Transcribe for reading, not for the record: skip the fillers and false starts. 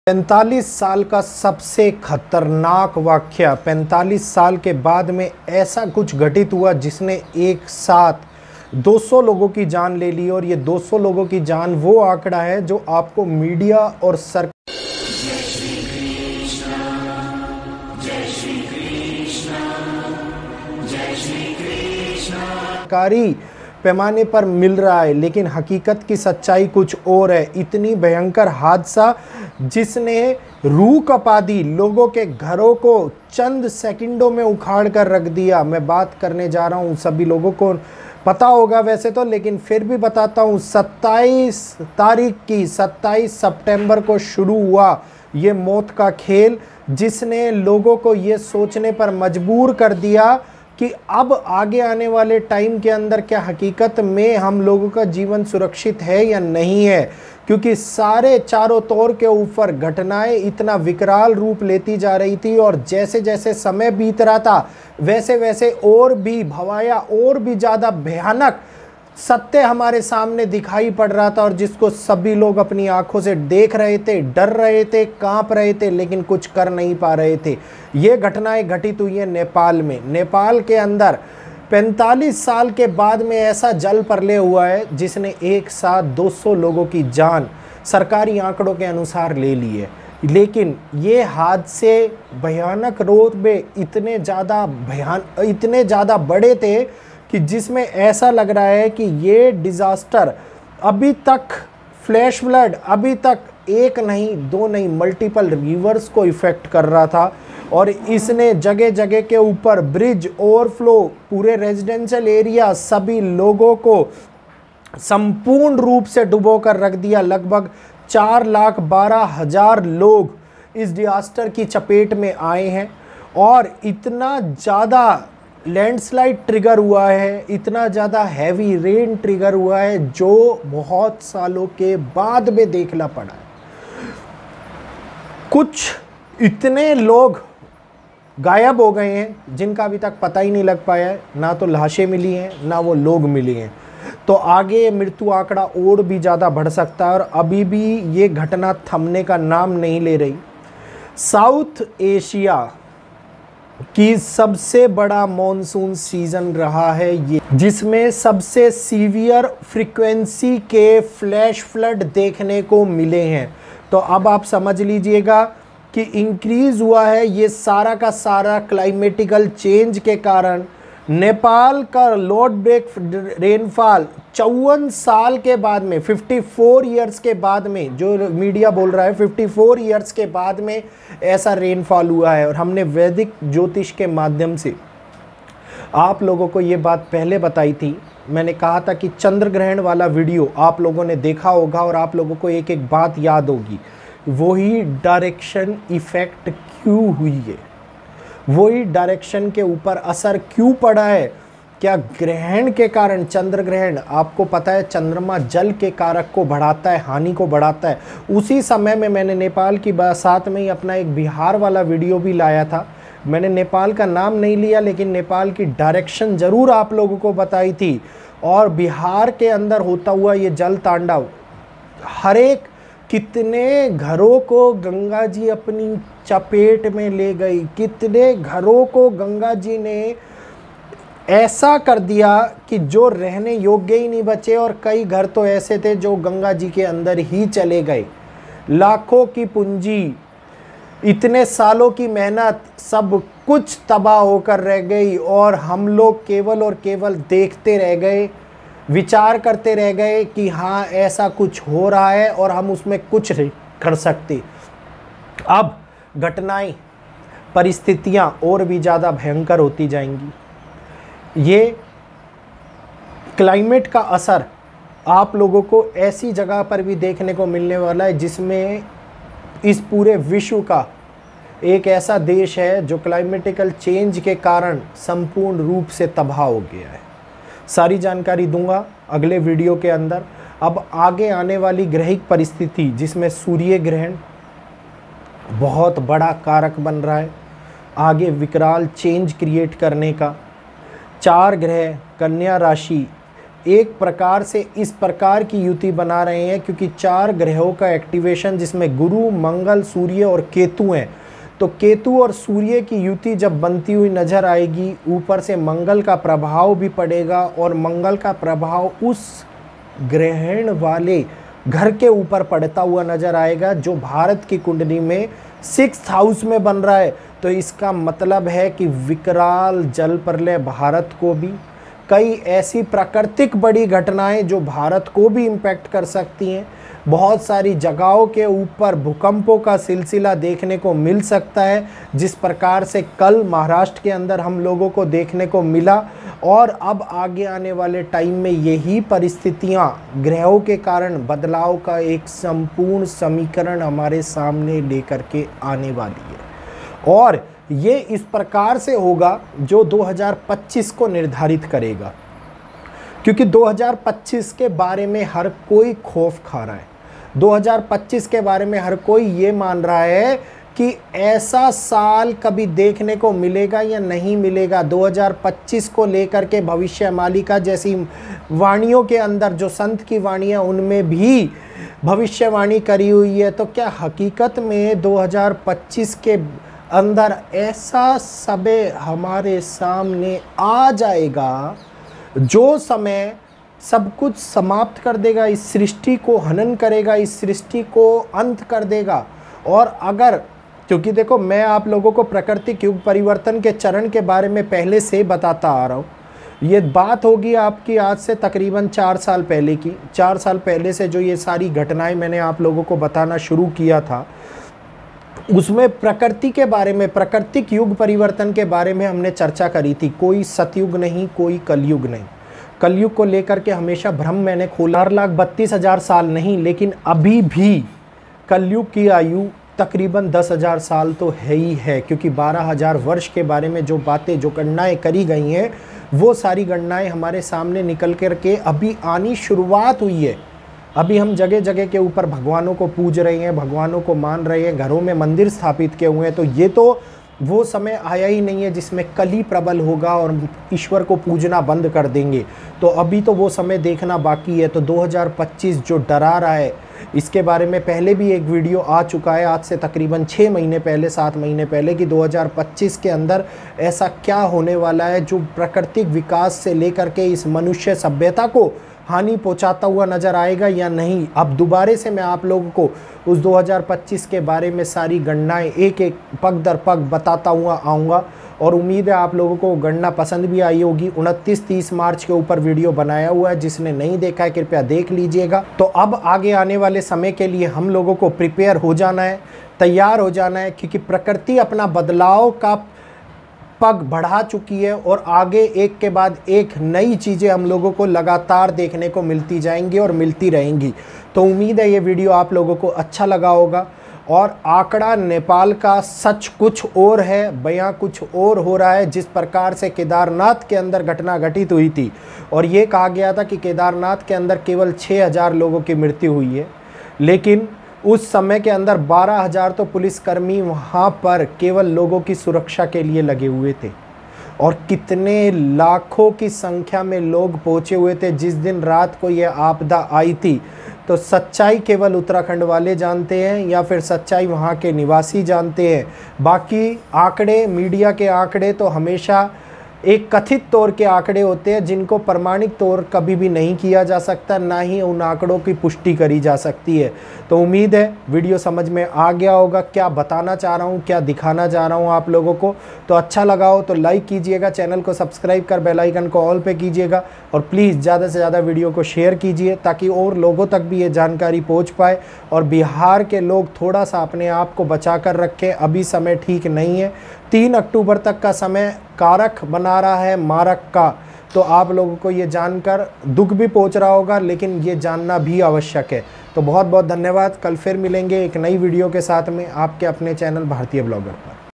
45 साल का सबसे खतरनाक वाकया 45 साल के बाद में ऐसा कुछ घटित हुआ जिसने एक साथ 200 लोगों की जान ले ली। और ये 200 लोगों की जान वो आंकड़ा है जो आपको मीडिया और सरकारी पैमाने पर मिल रहा है, लेकिन हकीकत की सच्चाई कुछ और है। इतनी भयंकर हादसा जिसने रूह कपा दी, लोगों के घरों को चंद सेकंडों में उखाड़ कर रख दिया। मैं बात करने जा रहा हूं, सभी लोगों को पता होगा वैसे तो, लेकिन फिर भी बताता हूं। 27 सितंबर को शुरू हुआ ये मौत का खेल, जिसने लोगों को ये सोचने पर मजबूर कर दिया कि अब आगे आने वाले टाइम के अंदर क्या हकीकत में हम लोगों का जीवन सुरक्षित है या नहीं है। क्योंकि सारे चारों तौर के ऊपर घटनाएं इतना विकराल रूप लेती जा रही थी, और जैसे जैसे समय बीत रहा था वैसे वैसे और भी भवाया और भी ज़्यादा भयानक सत्य हमारे सामने दिखाई पड़ रहा था, और जिसको सभी लोग अपनी आंखों से देख रहे थे, डर रहे थे, कांप रहे थे, लेकिन कुछ कर नहीं पा रहे थे। ये घटनाएं घटित हुई हैं नेपाल में। नेपाल के अंदर 45 साल के बाद में ऐसा जल प्रलय हुआ है जिसने एक साथ 200 लोगों की जान सरकारी आंकड़ों के अनुसार ले ली है। लेकिन ये हादसे भयानक रूप में इतने ज़्यादा बड़े थे कि जिसमें ऐसा लग रहा है कि ये डिज़ास्टर अभी तक फ्लैश फ्लड अभी तक एक नहीं दो नहीं मल्टीपल रिवर्स को इफ़ेक्ट कर रहा था, और इसने जगह जगह के ऊपर ब्रिज ओवरफ्लो, पूरे रेजिडेंशियल एरिया, सभी लोगों को संपूर्ण रूप से डुबो कर रख दिया। लगभग 4,12,000 लोग इस डिजास्टर की चपेट में आए हैं, और इतना ज़्यादा लैंडस्लाइड ट्रिगर हुआ है, इतना ज़्यादा हैवी रेन ट्रिगर हुआ है, जो बहुत सालों के बाद में देखना पड़ा है। कुछ इतने लोग गायब हो गए हैं जिनका अभी तक पता ही नहीं लग पाया है, ना तो लाशें मिली हैं ना वो लोग मिले हैं। तो आगे मृत्यु आंकड़ा और भी ज़्यादा बढ़ सकता है, और अभी भी ये घटना थमने का नाम नहीं ले रही। साउथ एशिया की सबसे बड़ा मॉनसून सीजन रहा है ये, जिसमें सबसे सीवियर फ्रीक्वेंसी के फ्लैश फ्लड देखने को मिले हैं। तो अब आप समझ लीजिएगा कि इंक्रीज हुआ है ये सारा का सारा क्लाइमेटिकल चेंज के कारण। नेपाल का लॉर्ड ब्रेक रेनफॉल 54 साल के बाद में, 54 ईयर्स के बाद में, जो मीडिया बोल रहा है 54 ईयर्स के बाद में ऐसा रेनफॉल हुआ है। और हमने वैदिक ज्योतिष के माध्यम से आप लोगों को ये बात पहले बताई थी। मैंने कहा था कि चंद्र ग्रहण वाला वीडियो आप लोगों ने देखा होगा, और आप लोगों को एक एक बात याद होगी, वही डायरेक्शन इफेक्ट क्यों हुई है, वही डायरेक्शन के ऊपर असर क्यों पड़ा है। क्या ग्रहण के कारण, चंद्र ग्रहण आपको पता है चंद्रमा जल के कारक को बढ़ाता है, हानि को बढ़ाता है। उसी समय में मैंने नेपाल की साथ में ही अपना एक बिहार वाला वीडियो भी लाया था। मैंने नेपाल का नाम नहीं लिया, लेकिन नेपाल की डायरेक्शन ज़रूर आप लोगों को बताई थी। और बिहार के अंदर होता हुआ ये जल तांडव, हर एक कितने घरों को गंगा जी अपनी चपेट में ले गई, कितने घरों को गंगा जी ने ऐसा कर दिया कि जो रहने योग्य ही नहीं बचे, और कई घर तो ऐसे थे जो गंगा जी के अंदर ही चले गए। लाखों की पूंजी, इतने सालों की मेहनत, सब कुछ तबाह होकर रह गई, और हम लोग केवल और केवल देखते रह गए, विचार करते रह गए कि हाँ ऐसा कुछ हो रहा है और हम उसमें कुछ नहीं कर सकते। अब घटनाएं, परिस्थितियां और भी ज़्यादा भयंकर होती जाएंगी। ये क्लाइमेट का असर आप लोगों को ऐसी जगह पर भी देखने को मिलने वाला है जिसमें इस पूरे विश्व का एक ऐसा देश है जो क्लाइमेटिकल चेंज के कारण संपूर्ण रूप से तबाह हो गया है। सारी जानकारी दूंगा अगले वीडियो के अंदर। अब आगे आने वाली ग्रहिक परिस्थिति, जिसमें सूर्य ग्रहण बहुत बड़ा कारक बन रहा है आगे विकराल चेंज क्रिएट करने का। 4 ग्रह कन्या राशि एक प्रकार से इस प्रकार की युति बना रहे हैं, क्योंकि 4 ग्रहों का एक्टिवेशन जिसमें गुरु, मंगल, सूर्य और केतु हैं। तो केतु और सूर्य की युति जब बनती हुई नजर आएगी, ऊपर से मंगल का प्रभाव भी पड़ेगा और मंगल का प्रभाव उस ग्रहण वाले घर के ऊपर पड़ता हुआ नजर आएगा जो भारत की कुंडली में 6th हाउस में बन रहा है। तो इसका मतलब है कि विकराल जल प्रलय भारत को भी, कई ऐसी प्राकृतिक बड़ी घटनाएं जो भारत को भी इम्पैक्ट कर सकती हैं, बहुत सारी जगहों के ऊपर भूकंपों का सिलसिला देखने को मिल सकता है, जिस प्रकार से कल महाराष्ट्र के अंदर हम लोगों को देखने को मिला। और अब आगे आने वाले टाइम में यही परिस्थितियां ग्रहों के कारण बदलाव का एक संपूर्ण समीकरण हमारे सामने लेकर के आने वाली है, और ये इस प्रकार से होगा जो 2025 को निर्धारित करेगा, क्योंकि 2025 के बारे में हर कोई खौफ खा रहा है। 2025 के बारे में हर कोई ये मान रहा है कि ऐसा साल कभी देखने को मिलेगा या नहीं मिलेगा। 2025 को लेकर के भविष्यवाणी जैसी वाणियों के अंदर जो संत की वाणियाँ, उनमें भी भविष्यवाणी करी हुई है। तो क्या हकीकत में 2025 के अंदर ऐसा समय हमारे सामने आ जाएगा जो समय सब कुछ समाप्त कर देगा, इस सृष्टि को हनन करेगा, इस सृष्टि को अंत कर देगा। और अगर, क्योंकि देखो मैं आप लोगों को प्राकृतिक युग परिवर्तन के चरण के बारे में पहले से बताता आ रहा हूँ। ये बात होगी आपकी आज से तकरीबन 4 साल पहले की। 4 साल पहले से जो ये सारी घटनाएं मैंने आप लोगों को बताना शुरू किया था, उसमें प्रकृति के बारे में, प्राकृतिक युग परिवर्तन के बारे में हमने चर्चा करी थी। कोई सतयुग नहीं, कोई कलयुग नहीं। कलयुग को लेकर के हमेशा भ्रम मैंने खोला। 4,32,000 साल नहीं, लेकिन अभी भी कलयुग की आयु तकरीबन 10,000 साल तो है ही है, क्योंकि 12,000 वर्ष के बारे में जो बातें, जो गणनाएं करी गई हैं, वो सारी गणनाएं हमारे सामने निकल कर के अभी आनी शुरुआत हुई है। अभी हम जगह जगह के ऊपर भगवानों को पूज रहे हैं, भगवानों को मान रहे हैं, घरों में मंदिर स्थापित किए हुए हैं। तो ये तो वो समय आया ही नहीं है जिसमें कली प्रबल होगा और ईश्वर को पूजना बंद कर देंगे। तो अभी तो वो समय देखना बाकी है। तो 2025 जो डरा रहा है, इसके बारे में पहले भी एक वीडियो आ चुका है, आज से तकरीबन 6 महीने पहले, 7 महीने पहले, कि 2025 के अंदर ऐसा क्या होने वाला है जो प्राकृतिक विकास से लेकर के इस मनुष्य सभ्यता को हानि पहुंचाता हुआ नज़र आएगा या नहीं। अब दोबारे से मैं आप लोगों को उस 2025 के बारे में सारी गणनाएं एक एक पग दर पग बताता हुआ आऊँगा, और उम्मीद है आप लोगों को गणना पसंद भी आई होगी। 29-30 मार्च के ऊपर वीडियो बनाया हुआ है, जिसने नहीं देखा है कृपया देख लीजिएगा। तो अब आगे आने वाले समय के लिए हम लोगों को प्रिपेयर हो जाना है, तैयार हो जाना है, क्योंकि प्रकृति अपना बदलाव का पग बढ़ा चुकी है और आगे एक के बाद एक नई चीज़ें हम लोगों को लगातार देखने को मिलती जाएंगी और मिलती रहेंगी। तो उम्मीद है ये वीडियो आप लोगों को अच्छा लगा होगा। और आंकड़ा नेपाल का सच कुछ और है, बयां कुछ और हो रहा है। जिस प्रकार से केदारनाथ के अंदर घटना घटित हुई थी और ये कहा गया था कि केदारनाथ के अंदर केवल 6,000 लोगों की मृत्यु हुई है, लेकिन उस समय के अंदर 12,000 तो पुलिसकर्मी वहाँ पर केवल लोगों की सुरक्षा के लिए लगे हुए थे, और कितने लाखों की संख्या में लोग पहुँचे हुए थे जिस दिन रात को यह आपदा आई थी। तो सच्चाई केवल उत्तराखंड वाले जानते हैं या फिर सच्चाई वहाँ के निवासी जानते हैं। बाकी आंकड़े, मीडिया के आंकड़े तो हमेशा एक कथित तौर के आंकड़े होते हैं जिनको प्रमाणिक तौर कभी भी नहीं किया जा सकता, ना ही उन आंकड़ों की पुष्टि करी जा सकती है। तो उम्मीद है वीडियो समझ में आ गया होगा, क्या बताना चाह रहा हूँ, क्या दिखाना चाह रहा हूँ आप लोगों को। तो अच्छा लगा हो तो लाइक कीजिएगा, चैनल को सब्सक्राइब कर बेल आइकन को ऑल पे कीजिएगा, और प्लीज़ ज़्यादा से ज़्यादा वीडियो को शेयर कीजिए ताकि और लोगों तक भी ये जानकारी पहुँच पाए और बिहार के लोग थोड़ा सा अपने आप को बचा कर रखें। अभी समय ठीक नहीं है, 3 अक्टूबर तक का समय कारक बना रहा है मारक का। तो आप लोगों को ये जानकर दुख भी पहुंच रहा होगा, लेकिन ये जानना भी आवश्यक है। तो बहुत बहुत धन्यवाद। कल फिर मिलेंगे एक नई वीडियो के साथ में आपके अपने चैनल भारतीय ब्लॉगर पर।